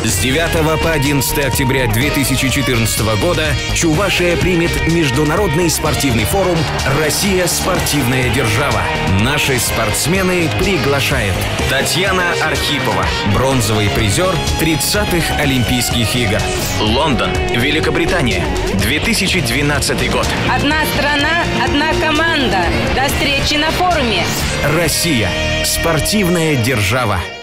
С 9 по 11 октября 2014 года Чувашия примет международный спортивный форум «Россия – спортивная держава». Наши спортсмены приглашают: Татьяна Архипова, бронзовый призер 30-х Олимпийских игр. Лондон, Великобритания, 2012 год. Одна страна, одна команда. До встречи на форуме. Россия – спортивная держава.